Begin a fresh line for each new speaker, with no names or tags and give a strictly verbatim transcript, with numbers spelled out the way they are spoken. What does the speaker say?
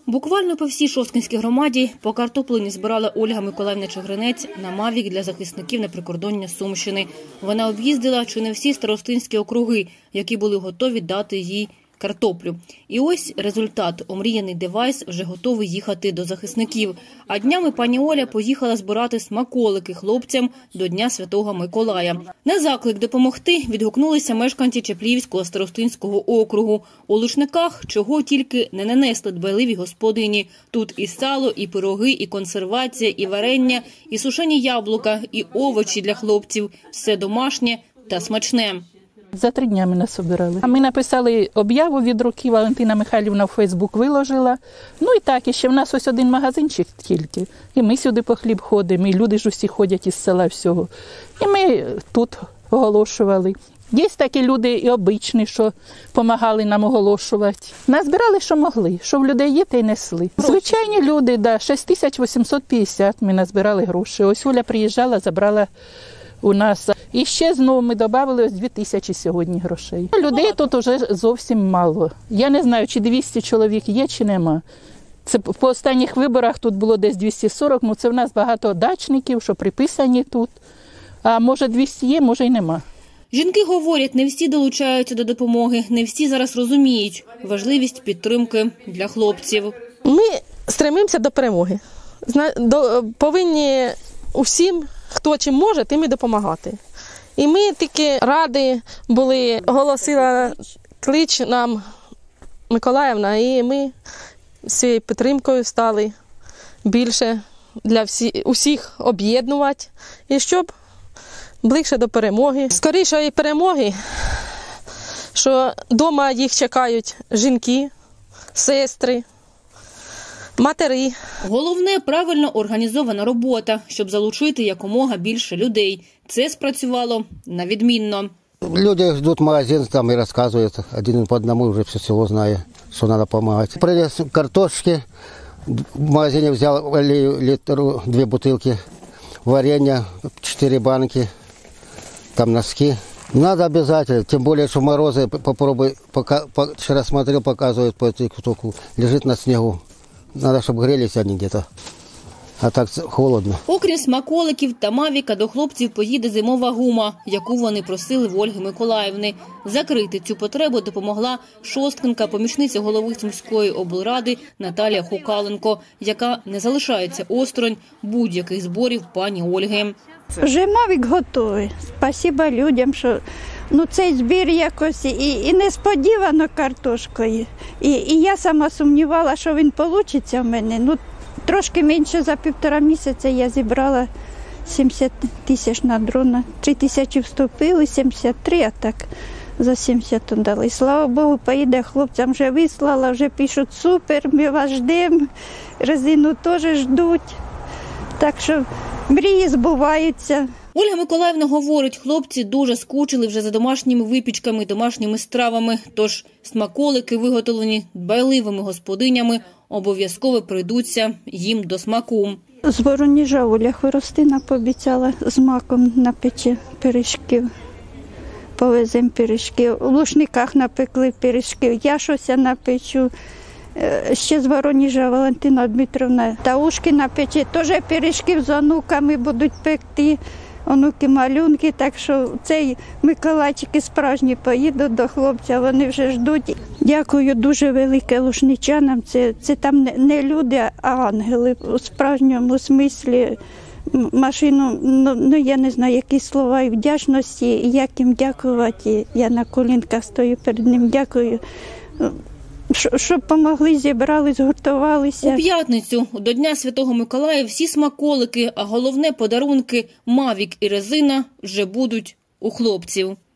Буквально по всій Шосткинській громаді по картоплині збирала Ольга Миколаївна Чигринець на «Мавік» для захисників на прикордоння Сумщини. Вона об'їздила чи не всі старостинські округи, які були готові дати їй картоплю. І ось результат. Омріяний девайс вже готовий їхати до захисників. А днями пані Оля поїхала збирати смаколики хлопцям до Дня Святого Миколая. На заклик допомогти відгукнулися мешканці Чапліївського старостинського округу. У Лушниках чого тільки не нанесли дбайливі господині. Тут і сало, і пироги, і консервація, і варення, і сушені яблука, і овочі для хлопців. Все домашнє та смачне.
За три дні ми насобирали. Ми написали об'яву від руки, Валентина Михайлівна в Фейсбук виложила. Ну і так, і ще в нас ось один магазинчик тільки. І ми сюди по хліб ходимо, і люди ж усі ходять із села всього. І ми тут оголошували. Є такі люди і обичні, що допомагали нам оголошувати. Назбирали, що могли, що в людей є, те й несли. Звичайні люди, да, шість тисяч вісімсот п'ятдесят ми назбирали гроші. Ось Оля приїжджала, забрала у нас. І ще знову ми додали ось дві тисячі сьогодні грошей. Людей тут вже зовсім мало. Я не знаю, чи двісті чоловік є, чи нема. Це по останніх виборах тут було десь двісті сорок, ну це в нас багато дачників, що приписані тут. А може двісті є, може й нема.
Жінки говорять, не всі долучаються до допомоги, не всі зараз розуміють важливість підтримки для хлопців.
Ми стремимося до перемоги. Повинні усім, хто чим може, тим і допомагати. І ми тільки раді були, оголосила клич нам Миколаївна, і ми з цією підтримкою стали більше для всі, усіх об'єднувати, і щоб ближче до перемоги. Скорішої перемоги, що вдома їх чекають жінки, сестри, матері.
Головне – правильно організована робота, щоб залучити якомога більше людей. Це спрацювало на відмінно.
Люди ждуть магазин, там і розказують, один по одному вже все село знає, що треба допомагати. Привез картошки, в магазині взяв літру, дві бутилки, варення, чотири банки, там носки. Надо обязательно, тем более, что морозы, попробуй, пока, по, вчера смотрел, показывают по этой кусоку, лежит на снегу. Надо, чтобы грелись они где-то, а так холодно.
Окрім смаколиків та «Мавіка» до хлопців поїде зимова гума, яку вони просили в Ольги Миколаївни. Закрити цю потребу допомогла шосткинка, помічниця голови Сумської облради Наталія Хукаленко, яка не залишається осторонь будь-яких зборів пані Ольги.
Вже «Мавік» готовий. Спасибо людям, що ну, цей збір якось і, і несподівано картошкою. І, і я сама сумнівала, що він вийде в мене. Ну, трошки менше за півтора місяця я зібрала сімдесят тисяч на дрона. три тисячі вступили, сімдесят три, а так за сімдесят дали. Слава Богу, поїде хлопцям, вже вислала, вже пишуть супер, ми вас ждемо, резину теж ждуть. Так що мрії збуваються.
Ольга Миколаївна говорить, хлопці дуже скучили вже за домашніми випічками, домашніми стравами. Тож смаколики, виготовлені дбайливими господинями, обов'язково прийдуться їм до смаку.
З Воронежа Оля Хворостина пообіцяла з маком напече пиріжків. Повеземо пиріжки. У Лушниках напекли пиріжки. Я щось напечу. Ще з Воронежа Валентина Дмитровна Таушки напече. Теж пиріжків з онуками будуть пекти. Онуки-малюнки, так що цей Миколайчики справжні поїдуть до хлопця, вони вже ждуть. Дякую дуже велике лушничанам, це, це там не люди, а ангели у справжньому смислі. Машину, ну, ну я не знаю, які слова і вдячності, і як їм дякувати. Я на колінках стою перед ним, дякую. Щоб помогли, зібрали, згуртувалися.
У п'ятницю до Дня Святого Миколая всі смаколики, а головне подарунки «Мавік» і резина вже будуть у хлопців.